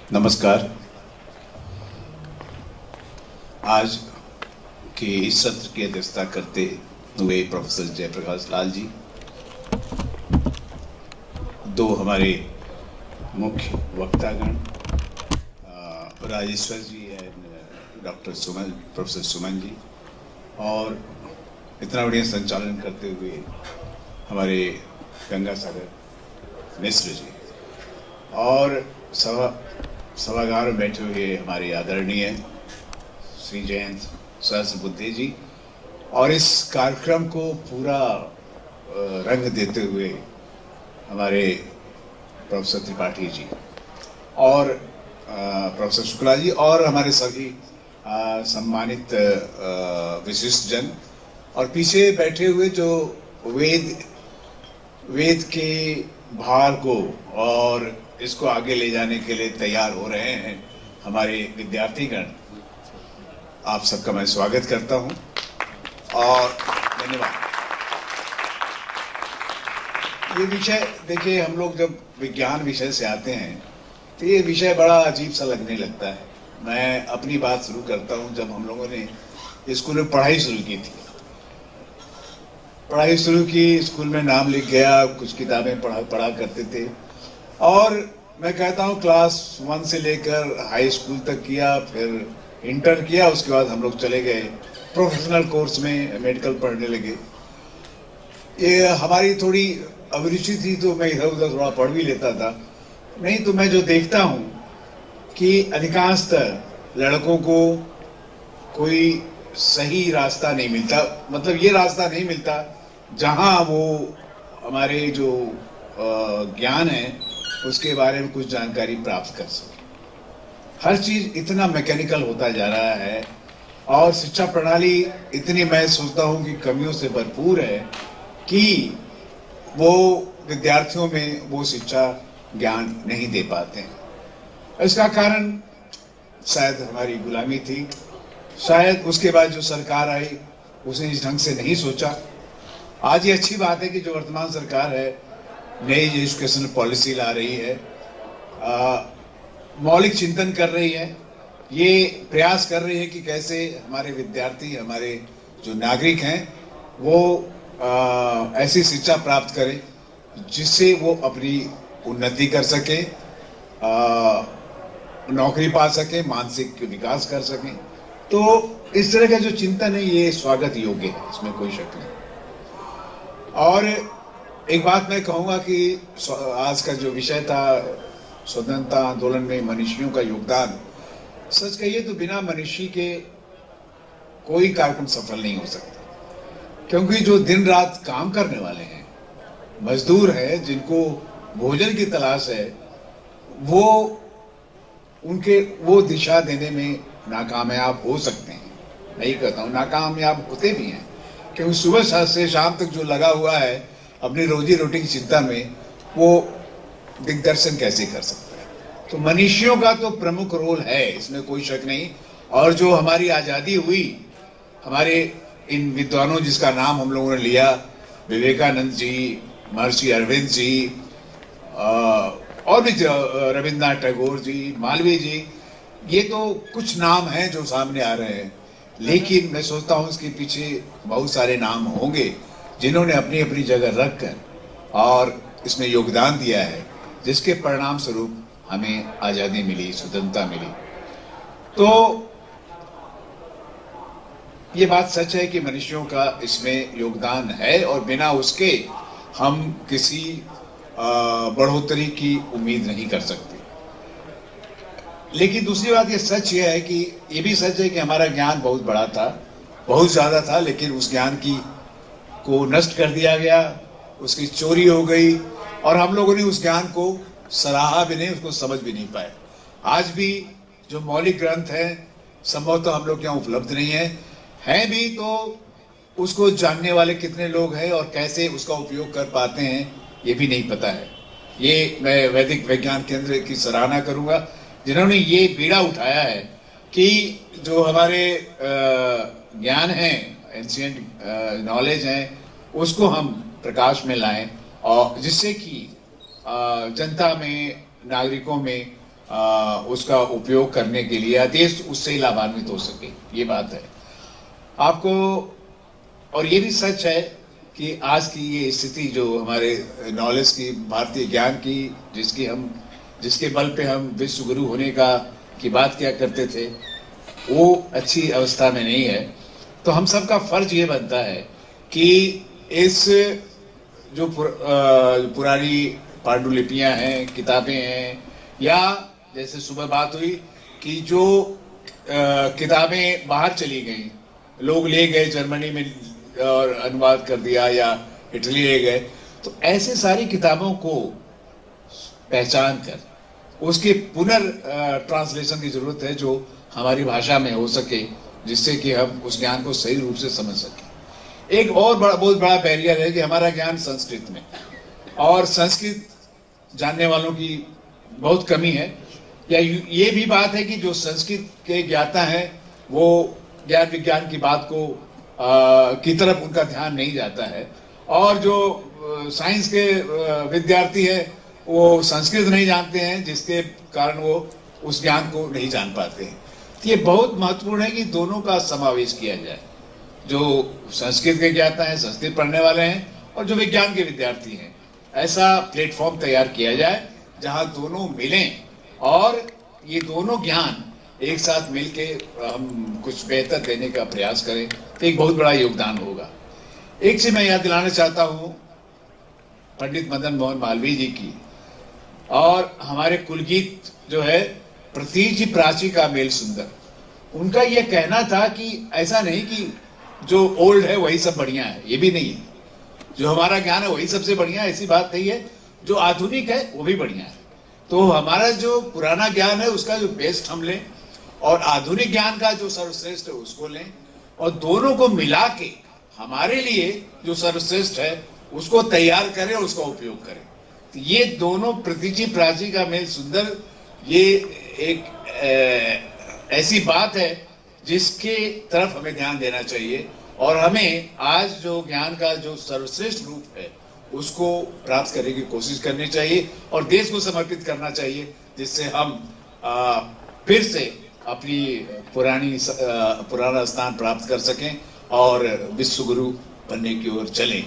नमस्कार। आज के इस सत्र की अध्यक्षता करते हुए प्रोफेसर जयप्रकाश लाल जी, दो हमारे मुख्य वक्तागण Rajeshwar ji and doctor Suman, professor Suman ji, और इतना बढ़िया संचालन करते हुए हमारे गंगा सागर मिश्र जी, और सभागार में बैठे हुए हमारे आदरणीय श्री जयंत सहस्रबुद्धे जी, और इस कार्यक्रम को पूरा रंग देते हुए हमारे प्रोफेसर त्रिपाठी जी और प्रोफेसर शुक्ला जी, और हमारे सभी सम्मानित विशिष्ट जन, और पीछे बैठे हुए जो वेद के भार को और इसको आगे ले जाने के लिए तैयार हो रहे हैं हमारे विद्यार्थीगण, आप सबका मैं स्वागत करता हूं और धन्यवाद। ये विषय देखिए, हम लोग जब विज्ञान विषय से आते हैं तो ये विषय बड़ा अजीब सा लगने लगता है। मैं अपनी बात शुरू करता हूं। जब हम लोगों ने स्कूल में पढ़ाई शुरू की थी, स्कूल में नाम लिख गया, कुछ किताबें पढ़ा करते थे, और मैं कहता हूँ क्लास 1 से लेकर हाई स्कूल तक किया, फिर इंटर किया, उसके बाद हम लोग चले गए प्रोफेशनल कोर्स में, मेडिकल पढ़ने लगे। ये हमारी थोड़ी अभिरुचि थी तो मैं इधर उधर थोड़ा पढ़ भी लेता था। नहीं तो मैं जो देखता हूँ कि अधिकांशतः लड़कों को कोई सही रास्ता नहीं मिलता, मतलब ये रास्ता नहीं मिलता जहाँ वो हमारे जो ज्ञान है उसके बारे में कुछ जानकारी प्राप्त कर सके। हर चीज इतना मैकेनिकल होता जा रहा है, और शिक्षा प्रणाली इतनी, मैं सोचता हूं कि कमियों से भरपूर है कि वो विद्यार्थियों में वो शिक्षा ज्ञान नहीं दे पाते हैं। इसका कारण शायद हमारी गुलामी थी, शायद उसके बाद जो सरकार आई उसने इस ढंग से नहीं सोचा। आज ये अच्छी बात है कि जो वर्तमान सरकार है नई एजुकेशनल पॉलिसी ला रही है, मौलिक चिंतन कर रही है, ये प्रयास कर रही है कि कैसे हमारे विद्यार्थी, हमारे जो नागरिक हैं, वो ऐसी शिक्षा प्राप्त करें जिससे वो अपनी उन्नति कर सके, नौकरी पा सके, मानसिक विकास कर सके। तो इस तरह का जो चिंतन है ये स्वागत योग्य है, इसमें कोई शक नहीं। और एक बात मैं कहूंगा कि आज का जो विषय था स्वतंत्रता आंदोलन में मनीषियों का योगदान, सच कहिए तो बिना मनीषी के कोई कार्यक्रम सफल नहीं हो सकता, क्योंकि जो दिन रात काम करने वाले हैं, मजदूर हैं, जिनको भोजन की तलाश है, वो दिशा देने में नाकामयाब हो सकते हैं। नहीं कहता हूं नाकामयाब होते भी हैं, क्योंकि सुबह से शाम तक जो लगा हुआ है अपनी रोजी रोटी की चिंता में, वो दिग्दर्शन कैसे कर सकता है। तो मनीषियों का तो प्रमुख रोल है, इसमें कोई शक नहीं। और जो हमारी आजादी हुई, हमारे इन विद्वानों जिसका नाम हम लोगों ने लिया, विवेकानंद जी, महर्षि अरविंद जी, और भी रविन्द्रनाथ टैगोर जी, मालवीय जी, ये तो कुछ नाम हैं जो सामने आ रहे हैं, लेकिन मैं सोचता हूं इसके पीछे बहुत सारे नाम होंगे जिन्होंने अपनी अपनी जगह रखकर और इसमें योगदान दिया है, जिसके परिणाम स्वरूप हमें आजादी मिली, स्वतंत्रता मिली। तो ये बात सच है कि मनुष्यों का इसमें योगदान है, और बिना उसके हम किसी बढ़ोतरी की उम्मीद नहीं कर सकते। लेकिन दूसरी बात ये सच ये है कि ये भी सच है कि हमारा ज्ञान बहुत बड़ा था, बहुत ज्यादा था, लेकिन उस ज्ञान को नष्ट कर दिया गया, उसकी चोरी हो गई, और हम लोगों ने उस ज्ञान को सराहा भी नहीं, उसको समझ भी नहीं पाए। आज भी जो मौलिक ग्रंथ हैं संभवतः हम लोग यहाँ उपलब्ध नहीं है भी तो उसको जानने वाले कितने लोग हैं और कैसे उसका उपयोग कर पाते हैं ये भी नहीं पता है। ये मैं वैदिक विज्ञान केंद्र की सराहना करूंगा जिन्होंने ये बीड़ा उठाया है कि जो हमारे ज्ञान है, एंशिएंट नॉलेज है, उसको हम प्रकाश में लाएं, और जिससे कि जनता में, नागरिकों में उसका उपयोग करने के लिए, देश उससे ही लाभान्वित हो सके, ये बात है आपको। और ये भी सच है कि आज की ये स्थिति जो हमारे नॉलेज की, भारतीय ज्ञान की, जिसके बल पे हम विश्व गुरु होने की बात किया करते थे, वो अच्छी अवस्था में नहीं है। तो हम सबका फर्ज ये बनता है कि इस जो पुरानी पांडुलिपियां हैं, किताबें हैं, या जैसे सुबह बात हुई कि जो किताबें बाहर चली गई, लोग ले गए जर्मनी में और अनुवाद कर दिया, या इटली ले गए, तो ऐसे सारी किताबों को पहचान कर उसके ट्रांसलेशन की जरूरत है, जो हमारी भाषा में हो सके, जिससे कि हम उस ज्ञान को सही रूप से समझ सकें। एक और बहुत बड़ा बैरियर है कि हमारा ज्ञान संस्कृत में, और संस्कृत जानने वालों की बहुत कमी है, या ये भी बात है कि जो संस्कृत के ज्ञाता हैं वो ज्ञान विज्ञान की बात को की तरफ उनका ध्यान नहीं जाता है, और जो साइंस के विद्यार्थी है वो संस्कृत नहीं जानते हैं, जिसके कारण वो उस ज्ञान को नहीं जान पाते हैं। तो ये बहुत महत्वपूर्ण है कि दोनों का समावेश किया जाए, जो संस्कृत के ज्ञाता हैं, संस्कृत पढ़ने वाले हैं, और जो विज्ञान के विद्यार्थी हैं। ऐसा प्लेटफॉर्म तैयार किया जाए जहां दोनों मिलें और ये दोनों ज्ञान एक साथ मिलके हम कुछ बेहतर देने का प्रयास करें, तो एक बहुत बड़ा योगदान होगा। एक चीज मैं याद दिलाना चाहता हूं पंडित मदन मोहन मालवीय जी की, और हमारे कुलगीत जो है प्रतीचि प्राची का मेल सुंदर। उनका यह कहना था कि ऐसा नहीं कि जो ओल्ड है वही सब बढ़िया है, ये भी नहीं है। जो हमारा ज्ञान है वही सबसे बढ़िया है, ऐसी बात नहीं है। जो आधुनिक है वो भी बढ़िया है। तो हमारा जो पुराना ज्ञान है उसका जो बेस्ट हम लें, और आधुनिक ज्ञान का जो सर्वश्रेष्ठ है उसको लें, और दोनों को मिला के हमारे लिए जो सर्वश्रेष्ठ है उसको तैयार करें, उसका उपयोग करें। तो ये दोनों प्रतीचि प्राची का मेल सुंदर, ये एक ऐसी बात है जिसके तरफ हमें ध्यान देना चाहिए, और हमें आज जो ज्ञान का जो सर्वश्रेष्ठ रूप है उसको प्राप्त करने की कोशिश करनी चाहिए, और देश को समर्पित करना चाहिए, जिससे हम फिर से अपनी पुराना स्थान प्राप्त कर सकें और विश्व गुरु बनने की ओर चलें।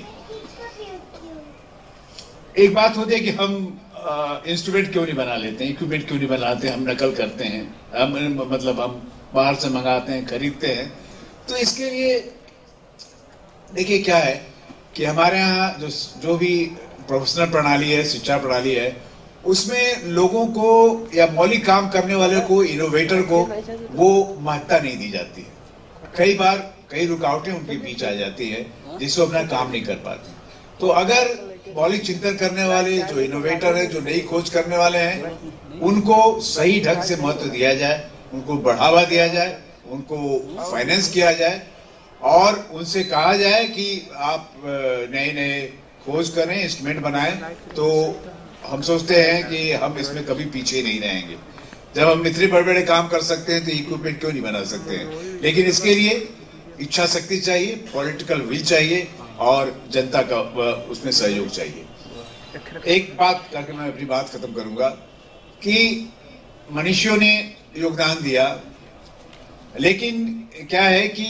एक बात होती है कि हम इंस्ट्रूमेंट क्यों नहीं बना लेते हैं, इक्विपमेंट क्यों नहीं बनाते, हम नकल करते हैं, हम बाहर से मंगाते हैं, खरीदते हैं। तो इसके लिए देखिए क्या है कि हमारे यहाँ जो भी प्रोफेशनल प्रणाली है, शिक्षा प्रणाली है, उसमें लोगों को या मौलिक काम करने वाले को, इनोवेटर को वो महत्ता नहीं दी जाती है। कई बार कई रुकावटें उनके बीच आ जाती है जिससे अपना काम नहीं कर पाते। तो अगर मौलिक चिंतन करने वाले जो इनोवेटर है, जो नई खोज करने वाले हैं, उनको सही ढंग से महत्व दिया जाए, उनको बढ़ावा दिया जाए, उनको फाइनेंस किया जाए, और उनसे कहा जाए कि आप नए नए खोज करें, इंस्ट्रूमेंट बनाएं, तो हम सोचते हैं कि हम इसमें कभी पीछे नहीं रहेंगे। जब हम इतने बड़े बड़े काम कर सकते हैं तो इक्विपमेंट क्यों नहीं बना सकते हैं। लेकिन इसके लिए इच्छा शक्ति चाहिए, पॉलिटिकल विल चाहिए, और जनता का उसमें सहयोग चाहिए। एक बात करके मैं अपनी बात खत्म करूंगा कि मनुष्यों ने योगदान दिया, लेकिन क्या है कि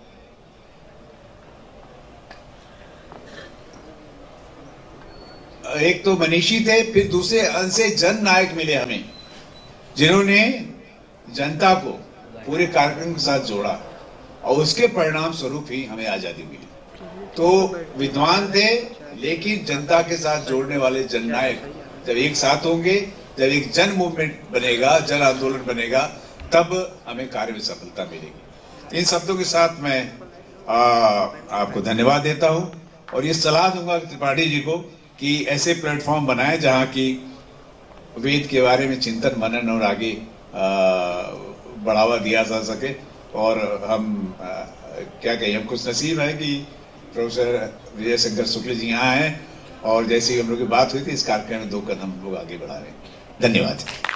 एक तो मनीषी थे, फिर दूसरे अंश से जन नायक मिले हमें, जिन्होंने जनता को पूरे कार्यक्रम के साथ जोड़ा, और उसके परिणाम स्वरूप ही हमें आजादी मिली। तो विद्वान थे, लेकिन जनता के साथ जोड़ने वाले जननायक जब एक साथ होंगे, जब एक जन मूवमेंट बनेगा, जन आंदोलन बनेगा, तब हमें कार्य में सफलता मिलेगी। इन शब्दों के साथ मैं आपको धन्यवाद देता हूं, और ये सलाह दूंगा त्रिपाठी जी को कि ऐसे प्लेटफॉर्म बनाएं जहां की वेद के बारे में चिंतन, मनन और आगे बढ़ावा दिया जा सके। और हम क्या कहें, हम खुश नसीब है कि प्रोफेसर विजय शंकर शुक्ल जी यहाँ हैं, और जैसे ही हम लोग की बात हुई थी, इस कार्यक्रम में 2 कदम हम लोग आगे बढ़ा रहे हैं। धन्यवाद।